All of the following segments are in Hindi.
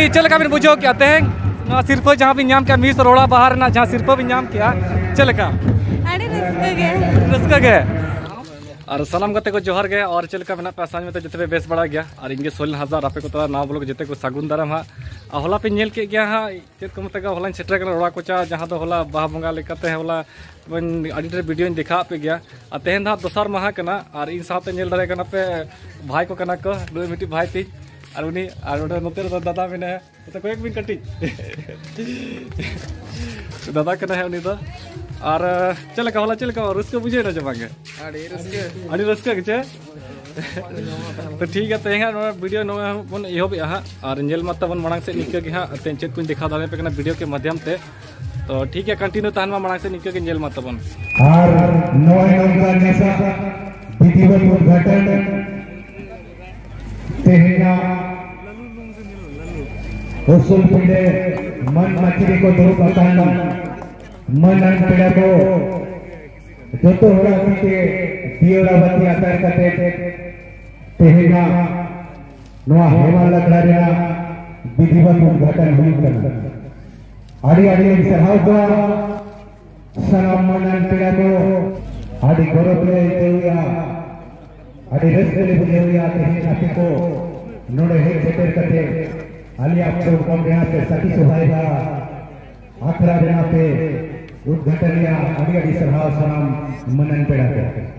चलका बिन बुझो क्या तेहें ना सिर्फ जहाँ भी नाम क्या मिस रोड़ा बाहर ना जहाँ सिर्फ भी नाम क्या चलका रस्का गए और सलाम करते को जोहर गए और चलका बिना पैसा में तो जितने बेस बड़ा गया और इनके 16,000 आपे को तो ना बोलो जितने को सागुन दाराम हाँ होला पे नेल के गया हाँ चेत को मतलब होला सेटर कर रोड़ा कोचा जहाँ तो होला बाह बंगा लेकते हैं होला अडिटर वीडियो दिखा पे गया और तेहन धा दोसर माह कना और इन साथ नेल दारे कना पे भाई को कना को दो मिट्टी भाई थी और उन्हीं और नोते दादा में है तो कोई भी कटी दादा कना है उन्हीं तो और चलका होला चलका और उसको बुझे ना जमांगे अड़ी रस्का के तो ठीक है तेहा वीडियो बन एहब हाँ और जेल मत बन मांग से निका के हाँ चेत को दिखा दाले पे वीडियो के माध्यम से तो ठीक है कंटिन्यू तहन में मांग से निका के जेल मत बन और नोए नौका नेसा विधिवत उद्घाटन तेहना उसूल पिंडे मन मछली को दो पकाना मन पिड़ा को जो तो हो रहा के दियोरा बत्ती आकार करते तेहना नोआ हेमा लकड़ारिया विधिवत उद्घाटन हुई करना आड़ी आड़ी सराव को सलाम मन पिड़ा को आड़ी गौरव ले देविया आड़ी रस्ते ले देविया तेहना को नोड़े हे सेटर करते आली आपको कम देना पे सती सुभाएगा आखरा देना पे उद्घाटन या आड़ी आड़ी सराव सलाम मनन पिड़ा के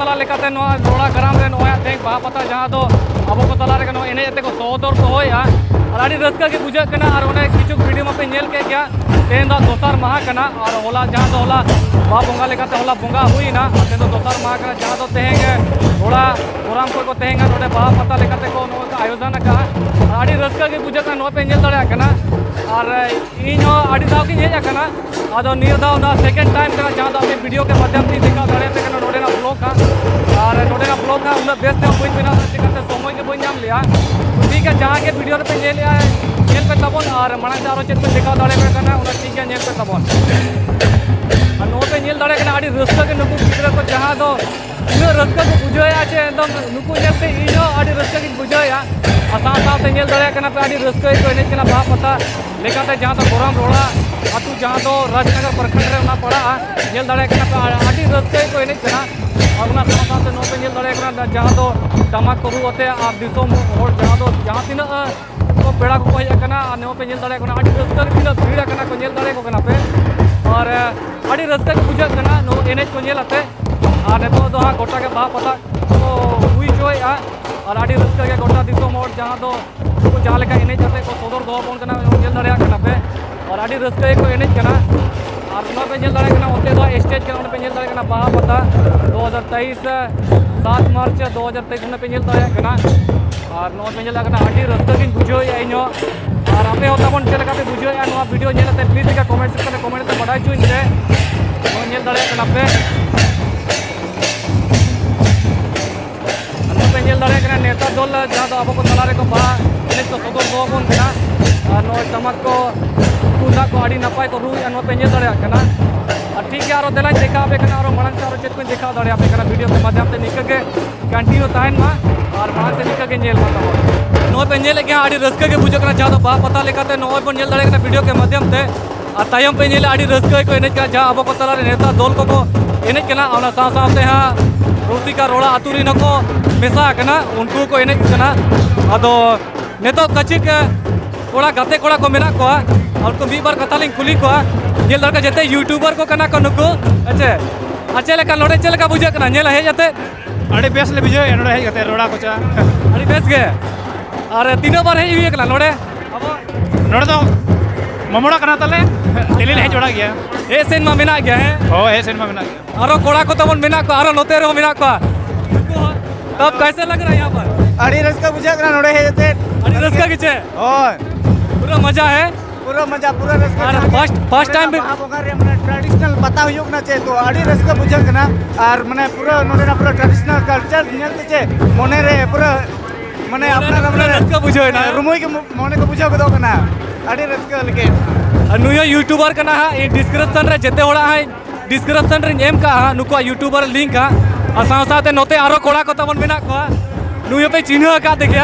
तला लेकाते रोड़ा ग्राम रे नोया तेंग बाहा पता जहाँ दो अबो को तला रे एने जते को सोदर को होया और आड़ी रस्का के बुझा कना और ओने किछु वीडियो में पे नेल के क्या तेन दा दोसर माह कना और होला जहाँ दो होला बा बोंगा लेकाते होला बोंगा हुई ना तेन दो दोसर माह कना जहाँ दो तेंग रोड़ा प्रोग्राम को तेंग नोडे बाहा पता लेकाते को नो आयोजन का आड़ी रस्का के बुझा कना नो पे नेल दड़या कना और इन आड़ी दाव की हेज कना आदो नियर दाव ना सेकंड टाइम कना जहाँ दो अपने वीडियो के माध्यम से दिखा दड़े पे कना नोडे ना ब्लॉग का और नोडे ना ब्लॉग का उन बेस्ट में बुझ बिना चिकते समय के बुझ नाम लिया ठीक है जहाँ के वीडियो पे नेल लिया नेल पे तबन और मना चारो चेत पे दिखा दड़े पे कना उन ठीक है नेल पे तबन और नो पे नेल दड़े कना आड़ी रस्का के नुकु गिदरा को जहाँ दो इन रस्का को बुझाया छे एकदम नुकु नेल पे इनो आड़ी रस्का के बुझाया आसा साथे नेल दड़े कना पे आड़ी रस्का को एने कना बा पता लेकाते जहाँ तो गोराम रोड़ा आतु जहाँ तो राजनगर प्रखंड रे ना पड़ा नेल दड़े कना पे आड़ी रस्का को एने कना और उना साथे नो पे नेल दड़े कना जहाँ तो टमाक करू होते आप दिसोम और जहाँ तीन को पेड़ा को हेज कना नो पे नेल दड़े कना आड़ी रस्का तीन भीड़ कना को नेल दड़े को कना पे और आड़ी रस्का के बुझा कना नो एने को नेलते और नेतो दो हाँ गोटा के बा पता तो हुई जोया और आड़ी रस्का के गोटा दिसोम और जहाँ दो को जहाँ लेका एने जाते को सोदर दो बोन कना नेल दड़या कना पे और आड़ी रस्का को एने कना और नो पे नेल दड़े कना ओते दो स्टेज कना पे नेल दड़े कना बा पता 2023 7 मार्च 2023 पे नेल दड़या कना और नो पे नेल कना आड़ी रस्का की बुझोया इनो और आपे होता बन चले का पे बुझोया नो वीडियो नेलते प्लीज का कमेंट सेक्शन में कमेंट ते बडाय चुइन रे नो नेल दड़या कना पे पेंजल दड़े कना नेता दल जहाँ तो अब को तला रे को बा एने तो सदर दो बन कना और नो टमाक को कुंदा को आड़ी नपाय को रू नो पेंजल दड़े कना और ठीक है और देला देखा पे कना और मणन से और चेत को दिखा दड़े पे कना वीडियो के माध्यम से निकल के कंटिन्यू ताइन मा और मणन से निकल के नेल माता नो पेंजल के आड़ी रस्का के बुझ कना जहाँ तो बा पता लेकाते नो पे नेल दड़े कना वीडियो के माध्यम से और तायम पे नेल आड़ी रस्का को एने का जहाँ अब को तला रे नेता दल को एने कना और साथ साथ हां रोटी का रोड़ा आतुरी नको मेसा कना उनको को एने कना अदो नेतो कचिक कोड़ा गाते कोड़ा को मेना को और को बीबार कतालिंग कुली को ये लड़का जते यूट्यूबर को कना को नको अच्छे लेका नोडे चले का बुझे कना नेल हे जते अड़े बेस ले बुझे नोडे हे जते रोड़ा को चा अड़ी बेस गे और तीनों बार हे हुई कना नोडे अब नोडे तो ममोड़ा कना तले दिल्ली ले जोड़ा गया ए सेन मा मेना गया है ओ ए सेन मा मेना गया आरो कोड़ा को तबन मेना को आरो नोते रो मेना को तब कैसे लग रहा है यहाँ पर अड़ी रस्का बुझा कना नोडे हे जते अड़ी रस्का किचे ओ पूरा मजा है पूरा मजा पूरा रस्का फर्स्ट टाइम बोगारे मने ट्रेडिशनल पता हुयुक ना चे तो अड़ी रस्का बुझा कना और मने पूरा नोडे ना पूरा ट्रेडिशनल कल्चर नेलते चे मोने रे पूरा मने अपना अपना रस्का बुझो ना रुमोई के मोने को बुझा को दो कना अड़ी रस्का लगे नुयो यूट्यूबर कना ये डिस्क्रिप्शन रे जते होड़ा है डिस्क्रिप्शन रे नेम का नुको यूट्यूबर लिंक का और साथ साथ नोते आरो कोड़ा को तबन मेना को नुयो पे चिन्ह का देखिया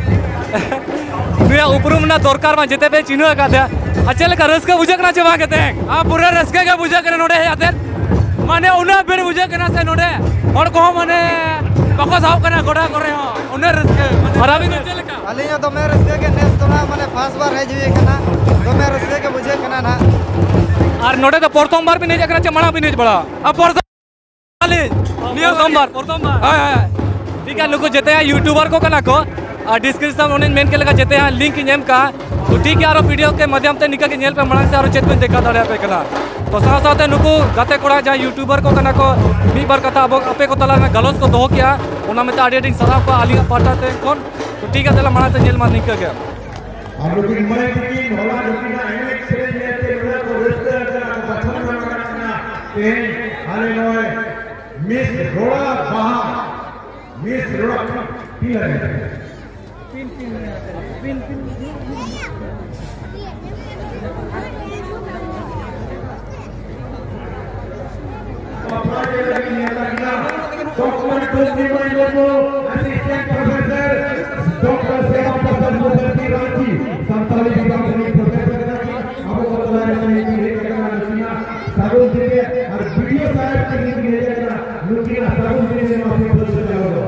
नुया उपरुम ना दरकार मा जते पे चिन्ह का दे अच्छा लेका रस्का बुझा कना चवा के ते आ पूरा रस्का के बुझा करे नोडे आते माने उना बेर बुझा कना से नोडे और को माने बको साव कना गोडा करे हो उना रस्का और अभी तो चले का अलिया तो मैं रस्के के नेस तो ना माने फर्स्ट बार है जीवे कना तो मैं रस्के के बुझे कना ना और नोडे तो प्रथम बार भी नहीं जकरा चमड़ा भी नहीं बड़ा अब प्रथम नियर प्रथम बार हां ठीक है नुको जते यूट्यूबर को कना को डिस्क्रिप्शन में मेन के लगा जते हैं लिंक नेम का तो ठीक है और वीडियो के माध्यम से निकल के नेल पे मणंग से और चेत में देखा दड़े पे कना तो साथ साथ नुको गाते कोड़ा जहाँ यूट्यूबर को कना को मी बार कथा अब अपे को तला में गलोस को दो किया उना में एडिटिंग सराफ को आली पाटाते कौन तो ठीक है तला मणंग से नेल मा निकल गया हम लोग इन मरे की होला दुनिया एने से लेते लोग को रिश्ते करना पसंद करना ते हाले नोए मिस रोड़ा बहा मिस रोड़ा पिन असिस्टेंट प्रोफेसर डॉक्टर सेवा प्रसाद मुखर्जी रांची संताली विभाग प्रोफेसर अब सागुन दिले और वीडियो साहब की लेकर लुकिना सागुन दिले में अपने प्रोफेसर जाओ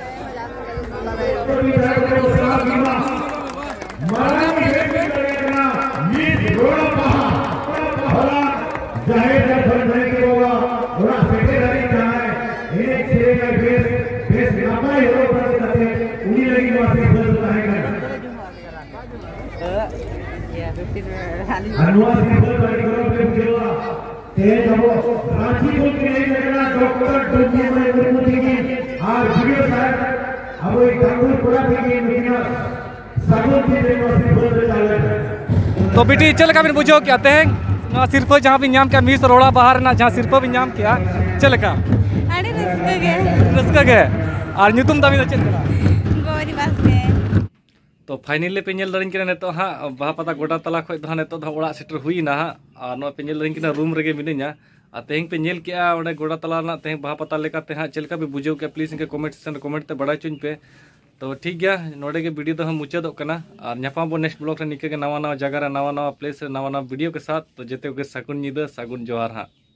तो विधायक को सलाम करना मारा में करना ये रोड़ा पहा होला जाहिर कर भरने के होगा थोड़ा सेक्रेटरी का है एक से बेस नापाय हो पर कते उनी लगी वासे फल रहेगा अनुवाद की फल करो पे जोआ ते जब रांची को के नहीं लगना डॉक्टर दुनिया में गुरुमती की आज वीडियो साहब अब एक ठाकुर पूरा के मीटिंग सागुन की वासे फल चाले तो बेटी चल का बिन बुझो क्या तें ना सिर्फ जहां भी नाम क्या मिस रोड़ा बाहर ना जहां सिर्फ भी नाम क्या चल का अड़ी रस्के गे और ᱧᱩᱛᱩᱢ ᱫᱟᱢᱤ ᱫᱚ ᱪᱮᱫ ᱠᱟᱱᱟ गोरी बास के तो फाइनली पे नेल दरिन किना नेतो हां बाहा पता गोडा तला खय दो नेतो द ओड़ा सेटर हुईना हां और नो पे नेल दरिन किना रूम रेगे मिनिया आ तेहिं पे नेल के ओडे गोडा तला ना तेहिं बाहा पता लेका ते हां चेलका भी बुझो के प्लीज इनके कमेंट सेक्शन कमेंट ते बड़ा चुन पे तो ठीक गया नोडे के वीडियो तो हम मुचादो कना और न्यापाम बो नेक्स्ट ब्लॉग रे निके के नवा नवा जगह रे नवा नवा प्लेस रे नवा नवा वीडियो के साथ तो जेते के सागुन निदा सागुन जोहार हां।